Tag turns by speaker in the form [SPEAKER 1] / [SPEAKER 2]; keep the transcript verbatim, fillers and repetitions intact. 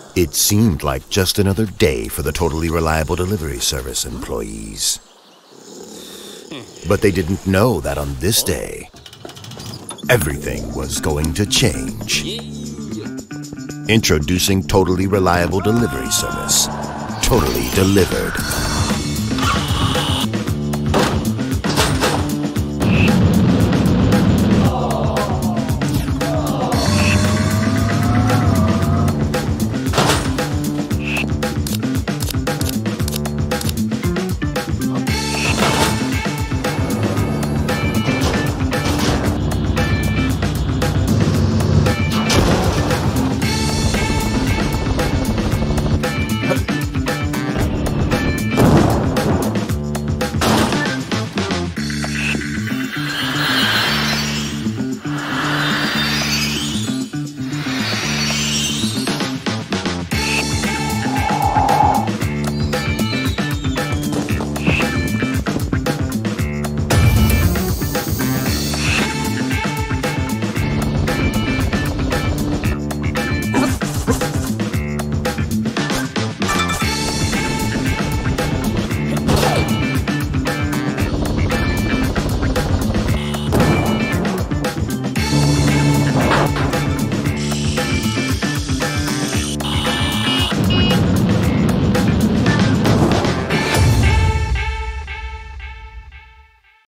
[SPEAKER 1] It seemed like just another day for the Totally Reliable Delivery Service employees. But they didn't know that on this day, everything was going to change. Introducing Totally Reliable Delivery Service. Totally delivered.